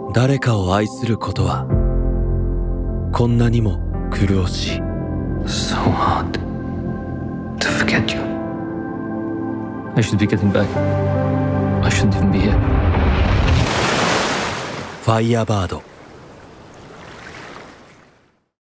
誰かを愛することはこんなにも苦しい。 So hard to forget you. I should be getting back. I shouldn't even be here. ファイヤーバード